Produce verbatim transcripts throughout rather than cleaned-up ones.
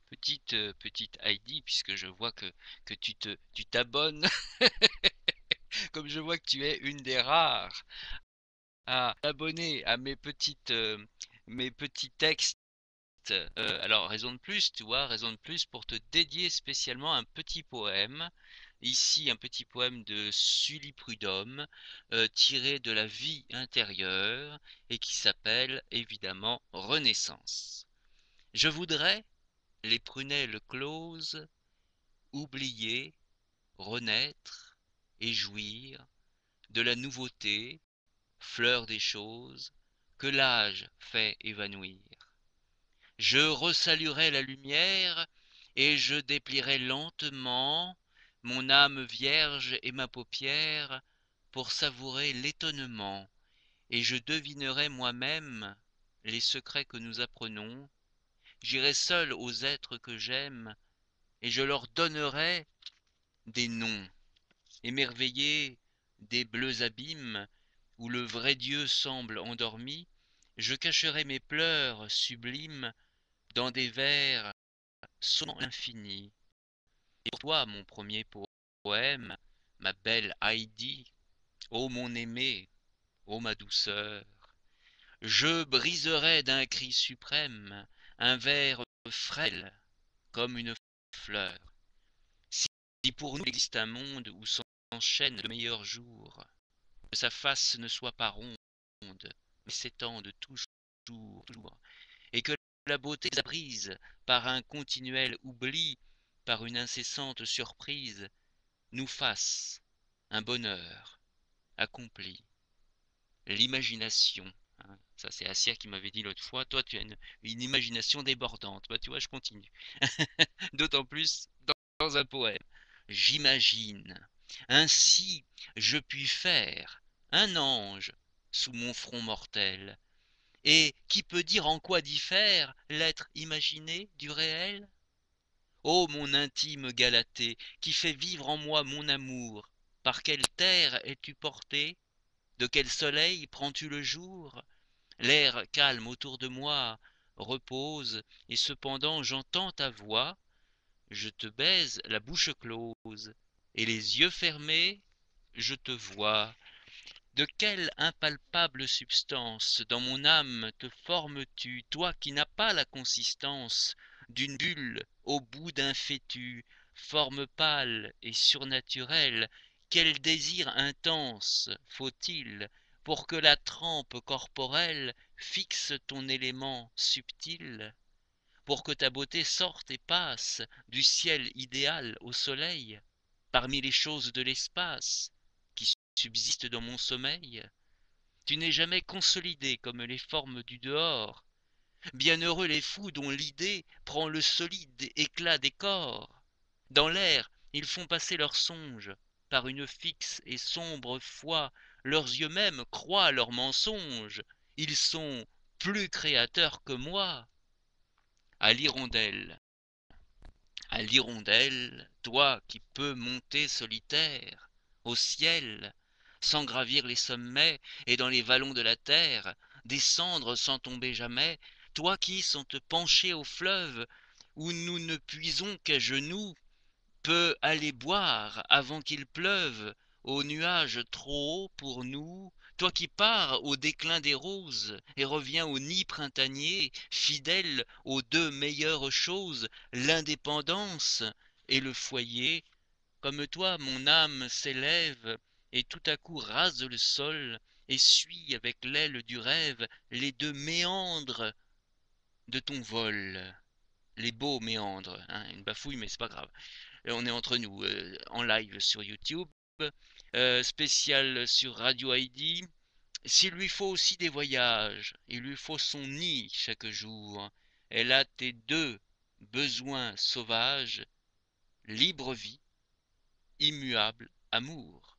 Petite, euh, petite Heidi, puisque je vois que, que tu te, tu t'abonnes, comme je vois que tu es une des rares à t'abonner à mes petites, euh, mes petits textes. Euh, alors, raison de plus, tu vois, raison de plus pour te dédier spécialement un petit poème. Ici, un petit poème de Sully Prudhomme, euh, tiré de la vie intérieure et qui s'appelle évidemment Renaissance. Je voudrais, les prunelles closes, oublier, renaître et jouir de la nouveauté, fleur des choses, que l'âge fait évanouir. Je resaluerai la lumière, et je déplierai lentement mon âme vierge et ma paupière pour savourer l'étonnement, et je devinerai moi-même les secrets que nous apprenons. J'irai seul aux êtres que j'aime, et je leur donnerai des noms, émerveillés des bleus abîmes où le vrai Dieu semble endormi. Je cacherai mes pleurs sublimes dans des vers sonnant l'infini. Et pour toi, mon premier poème, ma belle Heidi, ô mon aimé, ô ma douceur, je briserai d'un cri suprême un vers frêle comme une fleur. Si pour nous il existe un monde où s'enchaînent de meilleurs jours, que sa face ne soit pas ronde, mais s'étende toujours, toujours, et que la beauté apprise par un continuel oubli, par une incessante surprise, nous fasse un bonheur accompli. L'imagination, hein, ça c'est Assia qui m'avait dit l'autre fois, toi tu as une, une imagination débordante. Bah tu vois, je continue. D'autant plus dans, dans un poème. J'imagine. Ainsi je puis faire un ange sous mon front mortel. Et qui peut dire en quoi diffère l'être imaginé du réel? Ô mon intime Galatée, qui fait vivre en moi mon amour, par quelle terre es-tu porté? De quel soleil prends-tu le jour? L'air calme autour de moi repose, et cependant j'entends ta voix. Je te baise la bouche close, et les yeux fermés, je te vois. De quelle impalpable substance dans mon âme te formes-tu, toi qui n'as pas la consistance d'une bulle au bout d'un fétu, forme pâle et surnaturelle? Quel désir intense faut-il pour que la trempe corporelle fixe ton élément subtil, pour que ta beauté sorte et passe du ciel idéal au soleil, parmi les choses de l'espace qui subsistent dans mon sommeil? Tu n'es jamais consolidé comme les formes du dehors. Bienheureux les fous dont l'idée prend le solide éclat des corps. Dans l'air, ils font passer leurs songes, par une fixe et sombre foi, leurs yeux même croient leurs mensonges. Ils sont plus créateurs que moi. À l'hirondelle, à l'hirondelle, toi qui peux monter solitaire au ciel, sans gravir les sommets et dans les vallons de la terre, descendre sans tomber jamais, toi qui, sans te pencher au fleuve, où nous ne puisons qu'à genoux, peux aller boire avant qu'il pleuve, aux nuages trop hauts pour nous, toi qui pars au déclin des roses et reviens au nid printanier, fidèle aux deux meilleures choses, l'indépendance et le foyer. Comme toi mon âme s'élève et tout à coup rase le sol et suit avec l'aile du rêve les deux méandres de ton vol. Les beaux méandres, hein, une bafouille mais c'est pas grave. Euh, on est entre nous, euh, en live sur YouTube, euh, spécial sur Radio Heidi. S'il lui faut aussi des voyages, il lui faut son nid chaque jour. Elle a tes deux besoins sauvages, libre vie, immuable amour.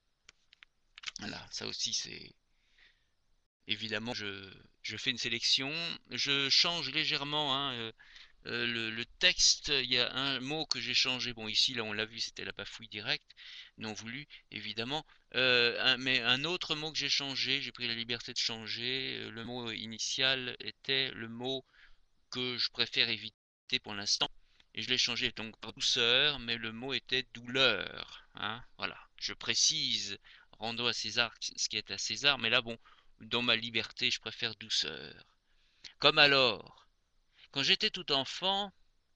Voilà, ça aussi c'est... Évidemment, je, je fais une sélection, je change légèrement, hein, euh, euh, le, le texte, il y a un mot que j'ai changé. Bon, ici, là, on l'a vu, c'était la bafouille directe, non voulu, évidemment. Euh, un- mais un autre mot que j'ai changé, j'ai pris la liberté de changer. euh, Le mot initial était le mot que je préfère éviter. pour l'instant et je l'ai changé donc par douceur, mais le mot était douleur, hein, voilà. Je précise, rendons à César ce qui est à César, mais là bon, dans ma liberté, je préfère douceur. Comme alors, quand j'étais tout enfant,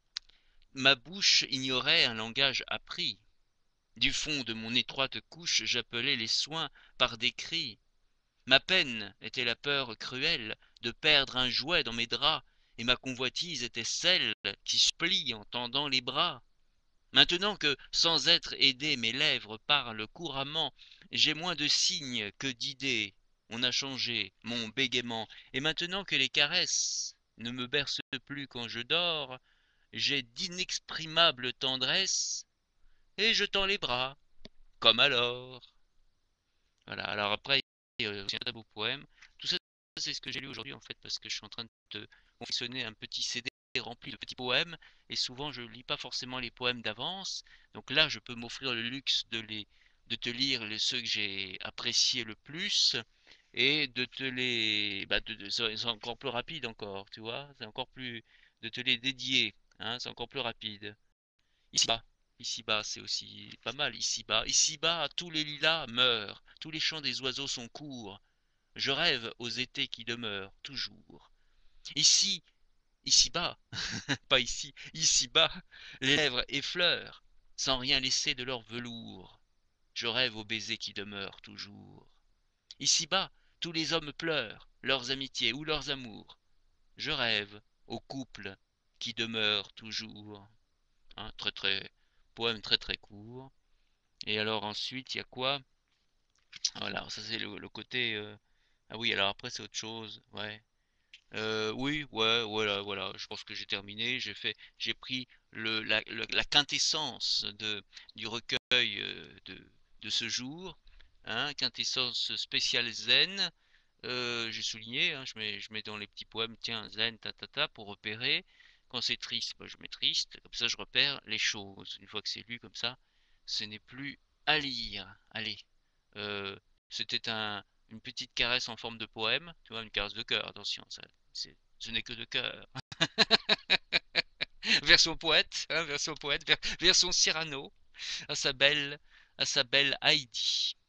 ma bouche ignorait un langage appris. Du fond de mon étroite couche, j'appelais les soins par des cris. Ma peine était la peur cruelle de perdre un jouet dans mes draps, et ma convoitise était celle qui se plie en tendant les bras. Maintenant que, sans être aidé, mes lèvres parlent couramment, j'ai moins de signes que d'idées. On a changé mon bégaiement, et maintenant que les caresses ne me bercent plus quand je dors, j'ai d'inexprimables tendresses, et je tends les bras, comme alors. Voilà, alors après, il y a aussi un très beau poème. Tout ça, c'est ce que j'ai lu aujourd'hui, en fait, parce que je suis en train de te confectionner un petit C D rempli de petits poèmes, et souvent je lis pas forcément les poèmes d'avance, donc là je peux m'offrir le luxe de les de te lire les, ceux que j'ai appréciés le plus, et de te les bah de, de- c'est encore plus rapide encore, tu vois, c'est encore plus de te les dédier, hein, c'est encore plus rapide. Ici-bas, ici-bas, c'est aussi pas mal. Ici-bas, ici-bas, tous les lilas meurent, tous les chants des oiseaux sont courts. Je rêve aux étés qui demeurent toujours. Ici, ici-bas, pas ici, ici-bas, les lèvres effleurent, sans rien laisser de leur velours. Je rêve aux baisers qui demeurent toujours. Ici-bas, tous les hommes pleurent, leurs amitiés ou leurs amours. Je rêve aux couples qui demeurent toujours. Hein, très très poème très très court. Et alors ensuite il y a quoi? Voilà, ça c'est le, le côté euh, ah oui, alors après c'est autre chose, ouais. Euh, oui, ouais, voilà, voilà, je pense que j'ai terminé. J'ai fait, j'ai pris le, la, le- la quintessence de, du recueil euh, de, de ce jour, hein, quintessence spéciale zen. Euh, j'ai souligné, hein, je mets, je mets dans les petits poèmes, tiens, zen, ta ta ta, pour repérer. Quand c'est triste, bah, je mets triste, comme ça je repère les choses. Une fois que c'est lu comme ça, ce n'est plus à lire. Allez, euh, c'était un, une petite caresse en forme de poème, tu vois, une caresse de cœur, attention, ça, c'est, ce n'est que de cœur. Version poète, hein, version poète, ver- version Cyrano, à sa belle, à sa belle Heidi.